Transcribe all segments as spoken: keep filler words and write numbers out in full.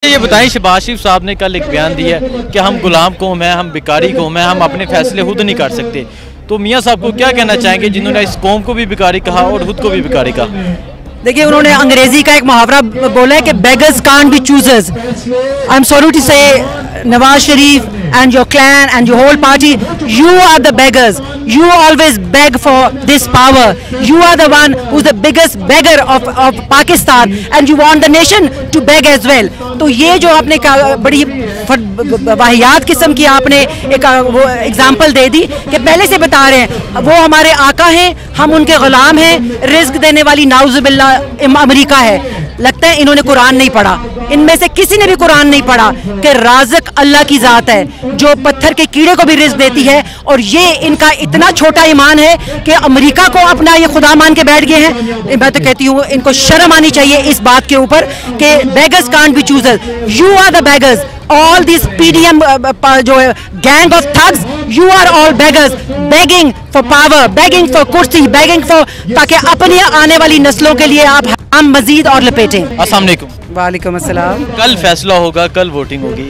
ये बताएं, शहबाज शरीफ साहब ने कल एक बयान दिया है कि हम गुलाम कौम है, हम बिकारी कौम है, हम अपने फैसले खुद नहीं कर सकते। तो मियाँ साहब को क्या कहना चाहेंगे जिन्होंने इस कौम को भी बिकारी कहा और खुद को भी बिकारी कहा? देखिए, उन्होंने अंग्रेजी का एक मुहावरा बोला है कि beggars can't be choosers. I am sorry to say Nawaz Sharif and your clan and your whole party, you are the beggars. You always beg for this power. You are the one who's the biggest beggar of of Pakistan and you want the nation to beg as well. तो ये जो आपने बड़ी वाहियात किस्म की आपने एक वो एग्जाम्पल दे दी कि पहले से बता रहे हैं वो हमारे आका हैं, हम उनके गुलाम हैं, रिज्क देने वाली नाउजुबिल्ला अमेरिका है। लगता है इन्होंने कुरान नहीं पढ़ा, इनमें से किसी ने भी कुरान नहीं पढ़ा कि राज़िक अल्लाह की ज़ात है जो पत्थर के कीड़े को भी रिज्क देती है। और ये इनका इतना छोटा ईमान है कि अमेरिका को अपना ये खुदा मान के बैठ गए हैं। मैं तो कहती हूँ इनको शर्म आनी चाहिए इस बात के ऊपर कि beggars can't be choosers, you are the beggars. All these P D M जो gang of thugs, you are all beggars, begging for power, begging for कुर्सी, begging for ताकि अपनी आने वाली नस्लों के लिए आप हम मजीद और लपेटें। अस्सलाम वालेकुम। वालेकुम अस्सलाम। कल फैसला होगा, कल वोटिंग होगी,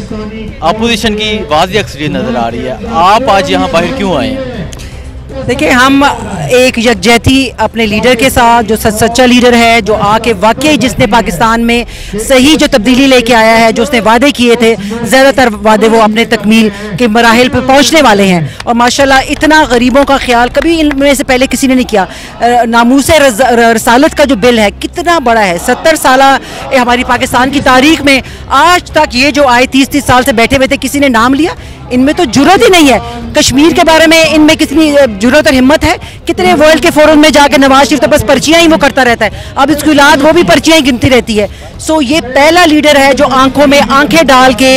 अपोजिशन की वाज़ेह अक्सरियत नजर आ रही है, आप आज यहाँ बाहर क्यों आए हैं? देखिए, हम एक यकजहती अपने लीडर के साथ, जो सच्चा लीडर है, जो आके वाकई जिसने पाकिस्तान में सही जो तब्दीली लेके आया है, जो उसने वादे किए थे, ज़्यादातर वादे वो अपने तकमील के मराहिल पे पहुंचने वाले हैं। और माशाल्लाह इतना गरीबों का ख्याल कभी इनमें से पहले किसी ने नहीं किया। नामूस रसालत का जो बिल है कितना बड़ा है, सत्तर साल हमारी पाकिस्तान की तारीख में आज तक ये जो आए तीस तीस साल से बैठे हुए थे, किसी ने नाम लिया? इनमें तो जुर्रत ही नहीं है। कश्मीर के बारे में इनमें कितनी जुर्रत और हिम्मत है? कितने वर्ल्ड के फोरम में जाकर नवाज शरीफ तो बस पर्चियां ही वो करता रहता है, अब इसकी औलाद वो भी पर्चियां ही गिनती रहती है। सो ये पहला लीडर है जो आंखों में आंखें डाल के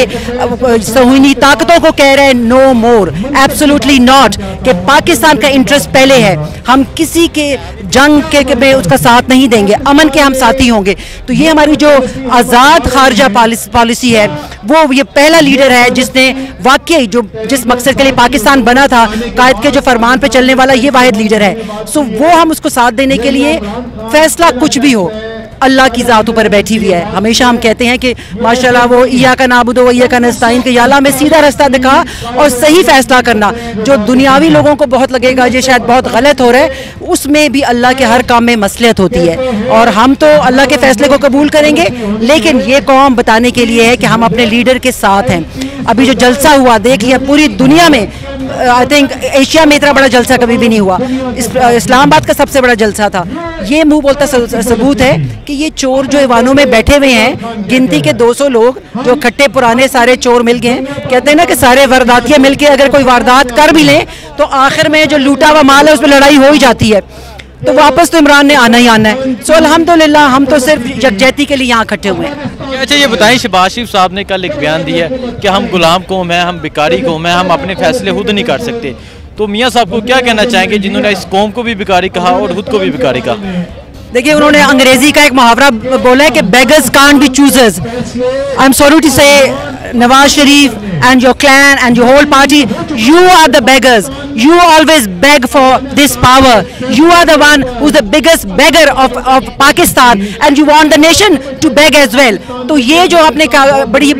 सहूनी ताकतों को कह रहे हैं नो मोर, एब्सोल्युटली नॉट, कि पाकिस्तान का इंटरेस्ट पहले है, हम किसी के जंग के, के में उसका साथ नहीं देंगे, अमन के हम साथी होंगे। तो ये हमारी जो आज़ाद खारजा पॉलिसी है, वो ये पहला लीडर है जिसने वाकई जो जिस मकसद के लिए पाकिस्तान बना था, कायद के जो फरमान पे चलने वाला ये वाहिद लीडर है। सो वो हम उसको साथ देने के लिए, फैसला कुछ भी हो अल्लाह की ज़ात ऊपर बैठी हुई है। हमेशा हम कहते हैं कि माशाल्लाह वो इया का नाबुदो व इया का नस्ताइन के याला में सीधा रास्ता दिखा और सही फैसला करना। जो दुनियावी लोगों को बहुत लगेगा ये शायद बहुत गलत हो रहा है, उसमें भी अल्लाह के हर काम में मसलियत होती है और हम तो अल्लाह के फैसले को कबूल करेंगे। लेकिन ये कौम बताने के लिए है कि हम अपने लीडर के साथ हैं। अभी जो जलसा हुआ देख लिया पूरी दुनिया में, आई थिंक एशिया में इतना बड़ा जलसा कभी भी नहीं हुआ। इस, इस्लामाबाद का सबसे बड़ा जलसा था। ये मुंह बोलता सबूत है कि ये चोर जो ईवानों में बैठे हुए हैं, गिनती के दो सौ लोग जो खट्टे पुराने सारे चोर मिल गए हैं। कहते हैं ना कि सारे वारदातियाँ मिल के अगर कोई वारदात कर भी लें तो आखिर में जो लूटा हुआ माल है उस पर लड़ाई हो ही जाती है, तो वापस तो इमरान ने आना ही आना है। सो अल्हम्दुलिल्लाह हम तो सिर्फ यकजहती के लिए यहाँ इकट्ठे हुए हैं। अच्छा, ये बताएं, शहबाज शरीफ साहब ने कल एक बयान दिया है कि हम गुलाम कौम है, हम बिकारी कौम है, हम अपने फैसले खुद नहीं कर सकते। तो मियाँ साहब को क्या कहना चाहेंगे जिन्होंने इस कौम को भी बिकारी कहा और खुद को भी बिकारी कहा? देखिए, उन्होंने अंग्रेजी का एक मुहावरा बोला है कि beggars can't be choosers. I am sorry to say Nawaz Sharif and your clan and your whole party, you are the beggars. You always beg for this power. You are the one who's the biggest beggar of of Pakistan and you want the nation to beg as well. तो ये जो आपने बड़ी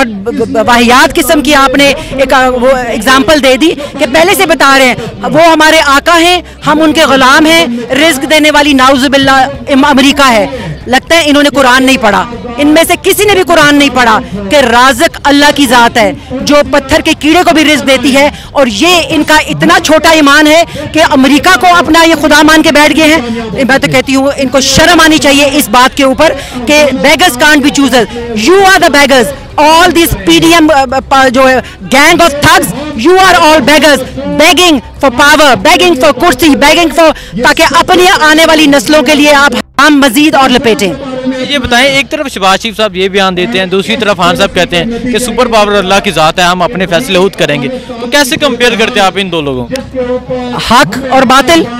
वाहियात किस्म की आपने एक वो एग्जाम्पल दे दी कि पहले से बता रहे हैं वो हमारे आका हैं, हम उनके गुलाम हैं, रिज्क देने वाली नाउजुबिल्ला अमेरिका है। लगता है इन्होंने कुरान नहीं पढ़ा, इनमें से किसी ने भी कुरान नहीं पढ़ा कि राज़िक अल्लाह की ज़ात है जो पत्थर के कीड़े को भी रिज्क देती है। और ये इनका इतना छोटा ईमान है कि अमेरिका को अपना ये खुदा मान के बैठ गए हैं। मैं तो कहती हूँ इनको शर्म आनी चाहिए इस बात के ऊपर कि beggars can't be choosers, you are the beggars. All these P D M जो gang of thugs, you are all beggars, begging for power, begging for कुर्सी, begging for ताकि अपनी आने वाली नस्लों के लिए आप हम मजीद और लपेटें। ये बताएं, एक तरफ शहबाज शरीफ साहब ये बयान देते हैं, दूसरी तरफ खान साहब कहते हैं कि सुपर पावर अल्लाह की ज़ात है, हम अपने फैसले खुद करेंगे। तो कैसे कंपेयर करते हैं आप इन दो लोगों को? हक और बातिल,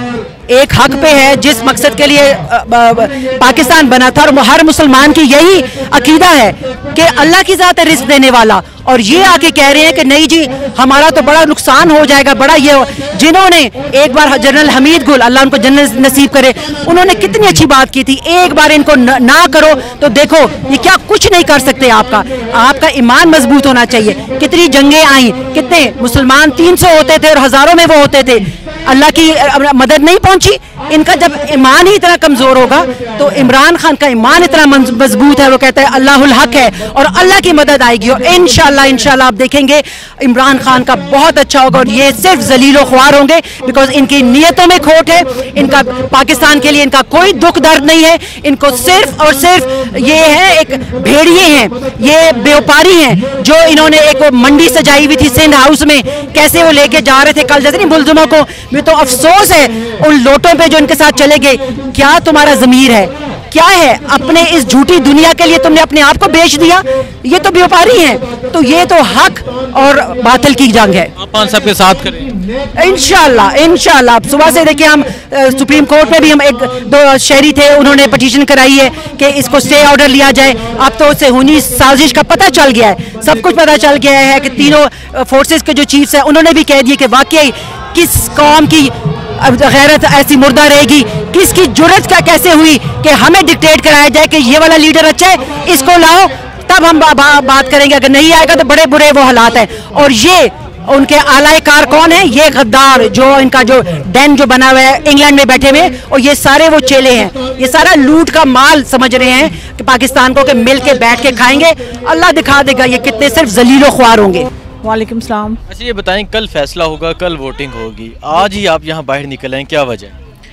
एक हक पे है, जिस मकसद के लिए पाकिस्तान बना था, और हर मुसलमान की यही अकीदा है कि अल्लाह की ज़ात है रिस्क देने वाला, और ये आके कह रहे हैं कि नहीं जी हमारा तो बड़ा नुकसान हो जाएगा, बड़ा ये जिन्होंने एक बार जनरल हमीद गुल अल्लाह उनको जन्नत नसीब करे, उन्होंने कितनी अच्छी बात की थी, एक बार इनको न, ना करो तो देखो ये क्या कुछ नहीं कर सकते। आपका आपका ईमान मजबूत होना चाहिए। कितनी जंगें आई, कितने मुसलमान तीन सौ होते थे और हजारों में वो होते थे, अल्लाह की मदद नहीं पहुंची। इनका जब ईमान ही इतना कमजोर होगा तो इमरान खान का ईमान इतना मजबूत है, वो कहता है अल्लाहुल हक है और अल्लाह की मदद आएगी, और इंशाल्लाह इंशाल्लाह आप देखेंगे इमरान खान का बहुत अच्छा होगा। और ये सिर्फ जलीलो ख्वार होंगे बिकॉज इनकी नीयतों में खोट है, इनका पाकिस्तान के लिए इनका कोई दुख दर्द नहीं है, इनको सिर्फ और सिर्फ ये है एक भेड़िए हैं, ये व्यापारी हैं, जो इन्होंने एक मंडी सजाई हुई थी सिंध हाउस में, कैसे वो लेके जा रहे थे कल जैसे नहीं मुलजमों को, मुझे तो अफसोस है उन लोटों पे जो इनके साथ चले गए। क्या तुम्हारा ज़मीर है, क्या है, अपने इस झूठी दुनिया के लिए तुमने अपने आप को बेच दिया। ये तो व्यापारी हैं, तो ये तो हक और बातिल की जंग है। आप सबके साथ करें इंशाल्लाह इंशाल्लाह। आप सुबह से देखिए हम सुप्रीम कोर्ट में भी हम एक दो शहरी थे, उन्होंने पटिशन कराई है कि इसको स्टे ऑर्डर लिया जाए। अब तो सेहूनी साजिश का पता चल गया है, सब कुछ पता चल गया है कि तीनों फोर्सेस के जो चीफ्स हैं उन्होंने भी कह दिया कि वाकई किस कौम की गैरत ऐसी मुर्दा रहेगी, किसकी जुर्रत क्या कैसे हुई कि हमें डिक्टेट कराया जाए कि ये वाला लीडर अच्छा है, इसको लाओ, तब हम बा, बा, बात करेंगे। अगर नहीं आएगा तो बड़े बुरे वो हालात हैं। और ये उनके आलाकार कौन है, ये गद्दार जो इनका जो डैन जो बना हुआ है इंग्लैंड में बैठे हुए, और ये सारे वो चेले हैं, ये सारा लूट का माल समझ रहे हैं कि पाकिस्तान को कि मिल के बैठ के खाएंगे। अल्लाह दिखा देगा ये कितने सिर्फ जलीलो ख्वार होंगे। वालेकुम सलाम। अच्छा ये बताएं, कल फैसला होगा, कल वोटिंग होगी, आज ही आप यहाँ बाहर निकल आए, क्या वजह?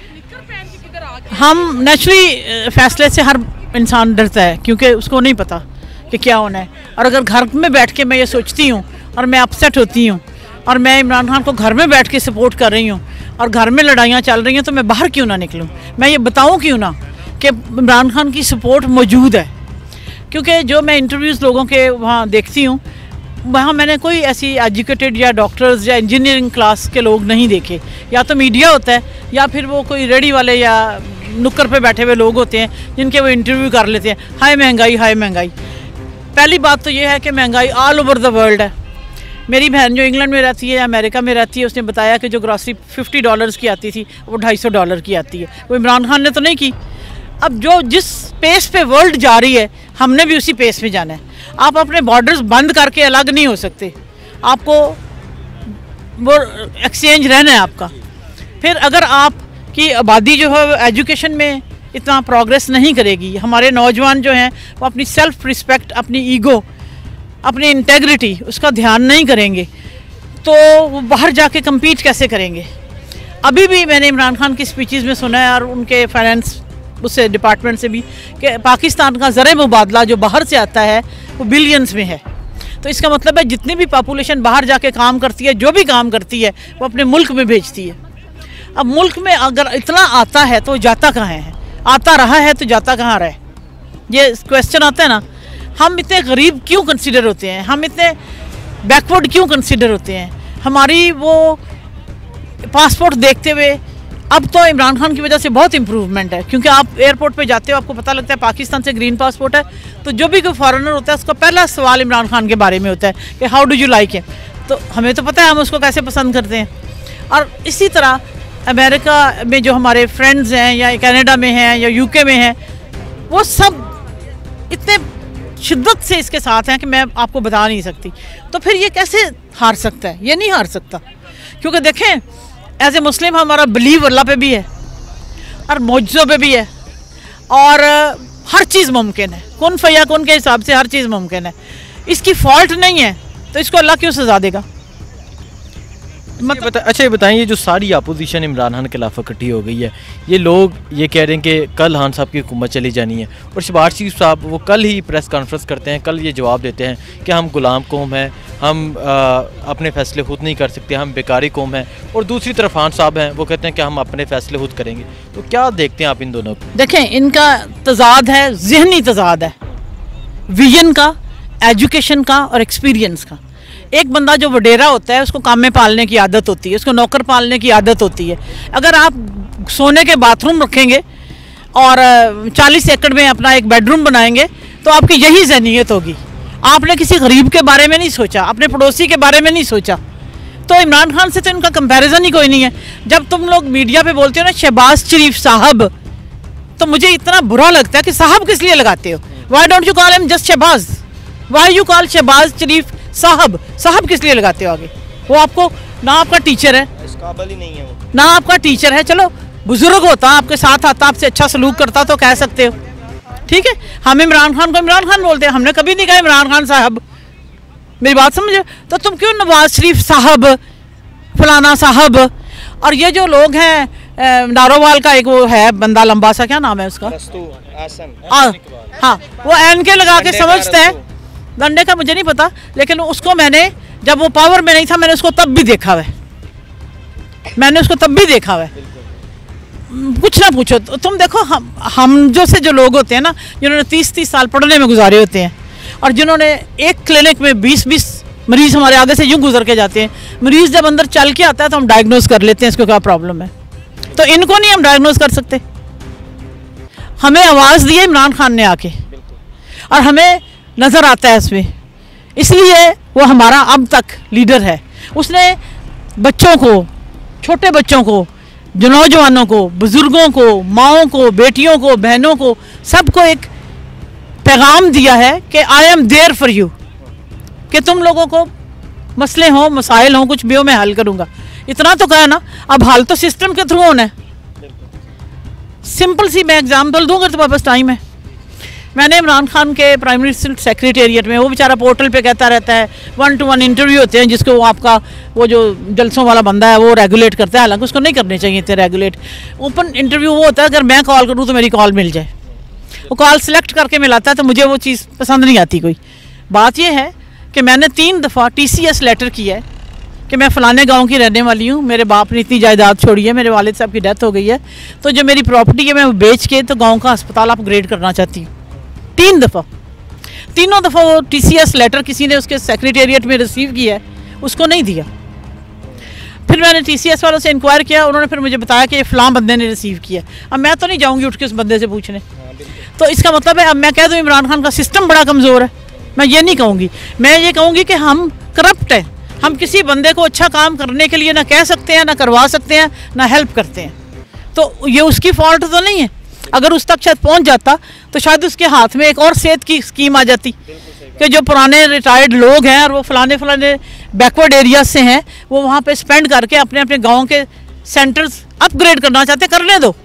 हम नेचुरली फैसले से हर इंसान डरता है क्योंकि उसको नहीं पता कि क्या होना है। और अगर घर में बैठ के मैं ये सोचती हूँ और मैं अपसेट होती हूँ और मैं इमरान खान को घर में बैठ के सपोर्ट कर रही हूँ और घर में लड़ाइयाँ चल रही हैं, तो मैं बाहर क्यों ना निकलूँ, मैं ये बताऊँ क्यों ना कि इमरान खान की सपोर्ट मौजूद है। क्योंकि जो मैं इंटरव्यूज़ लोगों के वहाँ देखती हूँ, वहाँ मैंने कोई ऐसी एजुकेटेड या डॉक्टर्स या इंजीनियरिंग क्लास के लोग नहीं देखे। या तो मीडिया होता है या फिर वो कोई रेडी वाले या नुक्कर पे बैठे हुए लोग होते हैं जिनके वो इंटरव्यू कर लेते हैं, हाय महंगाई हाय महंगाई। पहली बात तो ये है कि महंगाई ऑल ओवर द वर्ल्ड है। मेरी बहन जो इंग्लैंड में रहती है या अमेरिका में रहती है, उसने बताया कि जो ग्रॉसरी फिफ्टी डॉलर्स की आती थी वो ढाई सौ डॉलर की आती है। वो इमरान खान ने तो नहीं की। अब जो जिस पेस पे वर्ल्ड जा रही है, हमने भी उसी पेस में जाना है। आप अपने बॉर्डर्स बंद करके अलग नहीं हो सकते, आपको वो एक्सचेंज रहना है आपका। फिर अगर आपकी आबादी जो है एजुकेशन में इतना प्रोग्रेस नहीं करेगी, हमारे नौजवान जो हैं वो अपनी सेल्फ रिस्पेक्ट, अपनी ईगो, अपनी इंटेग्रिटी उसका ध्यान नहीं करेंगे, तो वो बाहर जाके कम्पीट कैसे करेंगे। अभी भी मैंने इमरान खान की स्पीचेस में सुना है और उनके फाइनेंस उससे डिपार्टमेंट से भी कि पाकिस्तान का ज़र मुबादला जो बाहर से आता है वो बिलियंस में है। तो इसका मतलब है जितनी भी पॉपुलेशन बाहर जाके काम करती है, जो भी काम करती है, वो अपने मुल्क में भेजती है। अब मुल्क में अगर इतना आता है तो जाता कहाँ है, आता रहा है तो जाता कहाँ रहे, ये क्वेश्चन आता है ना। हम इतने गरीब क्यों कंसिडर होते हैं, हम इतने बैकवर्ड क्यों कंसिडर होते हैं। हमारी वो पासपोर्ट देखते हुए अब तो इमरान खान की वजह से बहुत इंप्रूवमेंट है, क्योंकि आप एयरपोर्ट पे जाते हो आपको पता लगता है पाकिस्तान से ग्रीन पासपोर्ट है, तो जो भी कोई फॉरेनर होता है उसका पहला सवाल इमरान खान के बारे में होता है कि how do you like him. तो हमें तो पता है हम उसको कैसे पसंद करते हैं। और इसी तरह अमेरिका में जो हमारे फ्रेंड्स हैं या कनाडा में हैं या यूके में हैं, वो सब इतने शिद्दत से इसके साथ हैं कि मैं आपको बता नहीं सकती। तो फिर ये कैसे हार सकता है, ये नहीं हार सकता। क्योंकि देखें एज ए मुस्लिम हमारा बिलीव अल्लाह पे भी है और मौजज़ों पे भी है, और हर चीज़ मुमकिन है, कुन फया कुन के हिसाब से हर चीज़ मुमकिन है। इसकी फॉल्ट नहीं है तो इसको अल्लाह क्यों सज़ा देगा। मतलब अच्छा ये बताएं, ये जो सारी अपोजिशन इमरान खान के खिलाफ इकट्ठी हो गई है, ये लोग ये कह रहे हैं कि कल खान साहब की हुकूमत चली जानी है, और शहबाज शरीफ साहब वो कल ही प्रेस कॉन्फ्रेंस करते हैं, कल ये जवाब देते हैं कि हम गुलाम कौम हैं, हम आ, अपने फ़ैसले खुद नहीं कर सकते, हम बेकारी कौम हैं। और दूसरी तरफ खान साहब हैं, वो कहते हैं कि हम अपने फ़ैसले खुद करेंगे। तो क्या देखते हैं आप इन दोनों को? देखें, इनका तजाद है, जहनी तजाद है, विजन का, एजुकेशन का और एक्सपीरियंस का। एक बंदा जो वडेरा होता है उसको काम में पालने की आदत होती है, उसको नौकर पालने की आदत होती है। अगर आप सोने के बाथरूम रखेंगे और चालीस एकड़ में अपना एक बेडरूम बनाएंगे, तो आपकी यही ज़हनियत होगी। आपने किसी गरीब के बारे में नहीं सोचा, अपने पड़ोसी के बारे में नहीं सोचा। तो इमरान खान से तो इनका कंपैरिजन ही कोई नहीं है। जब तुम लोग मीडिया पे बोलते हो ना शहबाज शरीफ साहब, तो मुझे इतना बुरा लगता है कि साहब किस लिए लगाते हो? Why don't you call him just Shahbaz? Why you call Shahbaz Sharif साहब? साहब किस लिए लगाते हो आगे? वो आपको ना आपका टीचर है, इस काबिल ही नहीं है वो, ना आपका टीचर है। चलो बुजुर्ग होता, आपके साथ आता, आपसे अच्छा सलूक करता तो कह सकते हो, ठीक है। हम इमरान खान को इमरान खान बोलते हैं, हमने कभी नहीं कहा इमरान खान साहब। मेरी बात समझे? तो तुम क्यों नवाज शरीफ साहब, फलाना साहब? और ये जो लोग हैं, नारोवाल का एक वो है बंदा लंबा सा, क्या नाम है उसका? आ, हाँ, वो एन के लगा के समझते हैं। दंडे का मुझे नहीं पता, लेकिन उसको मैंने जब वो पावर में नहीं था मैंने उसको तब भी देखा हुआ है, मैंने उसको तब भी हुआ है। कुछ ना पूछो, तो तुम देखो हम हम जो से जो लोग होते हैं ना, जिन्होंने तीस तीस साल पढ़ने में गुजारे होते हैं और जिन्होंने एक क्लिनिक में बीस बीस मरीज हमारे आगे से यूं गुजर के जाते हैं। मरीज जब अंदर चल के आता है तो हम डायग्नोज कर लेते हैं इसको क्या प्रॉब्लम है, तो इनको नहीं हम डायग्नोज कर सकते। हमें आवाज़ दी है इमरान खान ने आके और हमें नज़र आता है इसमें, इसलिए वो हमारा अब तक लीडर है। उसने बच्चों को, छोटे बच्चों को, जो नौजवानों को, बुज़ुर्गों को, माओं को, बेटियों को, बहनों को, सबको एक पैगाम दिया है कि I am there for you, कि तुम लोगों को मसले हों, मसाइल हों, कुछ भी हो, मैं हल करूँगा। इतना तो कहा ना, अब हल तो सिस्टम के थ्रू होना है। सिंपल सी मैं एग्जाम्पल दूँगा, तुम्हारे पास टाइम है। मैंने इमरान खान के प्राइम मिनिस्टर सेक्रेटेरिएट में, वो बेचारा पोर्टल पे कहता रहता है, वन टू वन इंटरव्यू होते हैं जिसको वो आपका वो जो जलसों वाला बंदा है वो रेगुलेट करता है, हालांकि उसको नहीं करने चाहिए थे रेगुलेट। ओपन इंटरव्यू वो होता है अगर मैं कॉल करूँ तो मेरी कॉल मिल जाए, वो कॉल सेलेक्ट करके मिलाता है, तो मुझे वो चीज़ पसंद नहीं आती कोई। बात ये है कि मैंने तीन दफ़ा टी सी एस लेटर किया है कि मैं फ़लाने गांव की रहने वाली हूँ, मेरे बाप ने इतनी जायदाद छोड़ी है, मेरे वालिद साहब की डेथ हो गई है, तो जो मेरी प्रॉपर्टी है मैं वो बेच के तो गांव का अस्पताल अपग्रेड करना चाहती हूँ। तीन दफ़ा, तीनों दफ़ा वो टी सी एस लेटर किसी ने उसके सेक्रेटेरिएट में रिसीव किया है, उसको नहीं दिया। फिर मैंने टी सी एस वालों से इंक्वायर किया, उन्होंने फिर मुझे बताया कि फ़लाँ बंदे ने रिसीव किया। अब मैं तो नहीं जाऊँगी उठ के उस बंदे से पूछने, तो इसका मतलब है अब मैं कह दूँ इमरान खान का सिस्टम बड़ा कमज़ोर है, मैं ये नहीं कहूँगी। मैं ये कहूँगी कि हम करप्ट हैं, हम किसी बंदे को अच्छा काम करने के लिए ना कह सकते हैं, ना करवा सकते हैं, ना हेल्प करते हैं। तो ये उसकी फॉल्ट तो नहीं है। अगर उस तक शायद पहुंच जाता तो शायद उसके हाथ में एक और सेहत की स्कीम आ जाती कि जो पुराने रिटायर्ड लोग हैं और वो फलाने फलाने बैकवर्ड एरियाज से हैं, वो वहाँ पे स्पेंड करके अपने अपने गांव के सेंटर्स अपग्रेड करना चाहते, करने दो,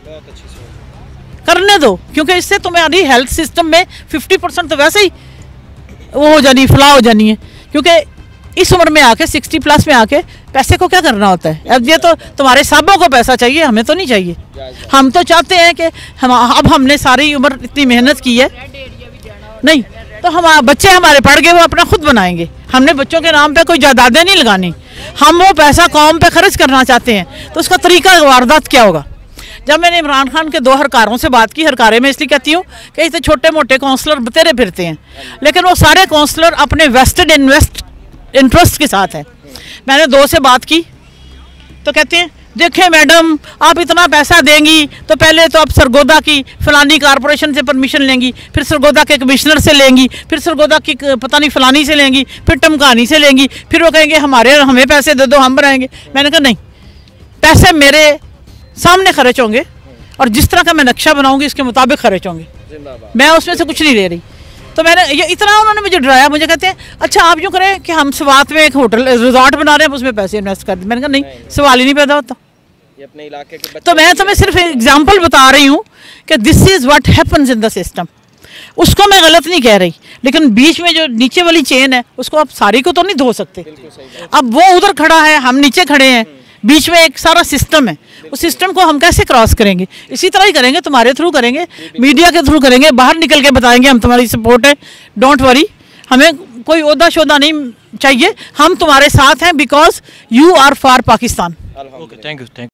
करने दो, क्योंकि इससे तुम्हारी हेल्थ सिस्टम में फिफ्टी परसेंट तो वैसे ही वो हो जानी, फ्लॉ हो जानी है। क्योंकि इस उम्र में आके, सिक्सटी प्लस में आके पैसे को क्या करना होता है? अब ये तो तुम्हारे साहबों को पैसा चाहिए, हमें तो नहीं चाहिए। हम तो चाहते हैं कि हम अब हमने सारी उम्र इतनी मेहनत की है, नहीं तो हम बच्चे हमारे पढ़ गए, वो अपना खुद बनाएंगे। हमने बच्चों के नाम पे कोई जायदादें नहीं लगानी, हम वो पैसा कौम पे खर्च करना चाहते हैं। तो उसका तरीका वारदात क्या होगा? जब मैंने इमरान खान के दो हरकारों से बात की, हरकारे में इसलिए कहती हूँ कि इतने छोटे मोटे काउंसलर बतेरे फिरते हैं, लेकिन वो सारे काउंसलर अपने वेस्टेड इन्वेस्ट इंटरेस्ट के साथ है। मैंने दो से बात की तो कहते हैं देखें मैडम, आप इतना पैसा देंगी तो पहले तो आप सरगोदा की फलानी कारपोरेशन से परमिशन लेंगी, फिर सरगोदा के कमिश्नर से लेंगी, फिर सरगोदा की पता नहीं फलानी से लेंगी, फिर टमकानी से लेंगी, फिर वो कहेंगे हमारे हमें पैसे दे दो, हम बनाएंगे। मैंने कहा नहीं, पैसे मेरे सामने खर्च होंगे और जिस तरह का मैं नक्शा बनाऊंगी इसके मुताबिक खर्च होंगे, मैं उसमें से कुछ नहीं ले रही। तो मैंने ये इतना उन्होंने मुझे डराया। मुझे कहते हैं अच्छा आप यूँ करें कि हम स्वात में एक होटल रिजॉर्ट बना रहे हैं, उसमें पैसे इन्वेस्ट कर दें। मैंने कहा नहीं, सवाल ही नहीं पैदा होता। ये अपने इलाके के तो मैं तुम्हें सिर्फ एग्जांपल बता रही हूँ कि this is what happens in the system. उसको मैं गलत नहीं कह रही, लेकिन बीच में जो नीचे वाली चेन है उसको आप सारी को तो नहीं धो सकते। अब वो उधर खड़ा है, हम नीचे खड़े हैं, बीच में एक सारा सिस्टम है, उस सिस्टम को हम कैसे क्रॉस करेंगे? इसी तरह ही करेंगे, तुम्हारे थ्रू करेंगे, मीडिया के थ्रू करेंगे, बाहर निकल के बताएंगे हम तुम्हारी सपोर्ट है, डोंट वरी, हमें कोई ओहदा शोदा नहीं चाहिए, हम तुम्हारे साथ हैं because you are for Pakistan. Okay, thank you, thank you.